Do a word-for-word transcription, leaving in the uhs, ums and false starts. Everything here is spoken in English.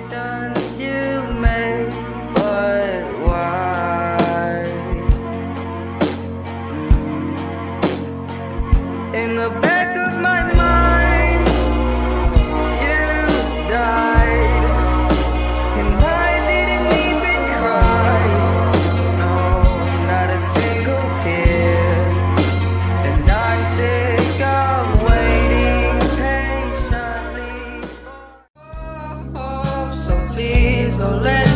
decisions you make, but why? Mm. In the back of my mind, you died, and I didn't even cry. No, not a single tear. And I'm sick of waiting patiently for, oh, so please don't let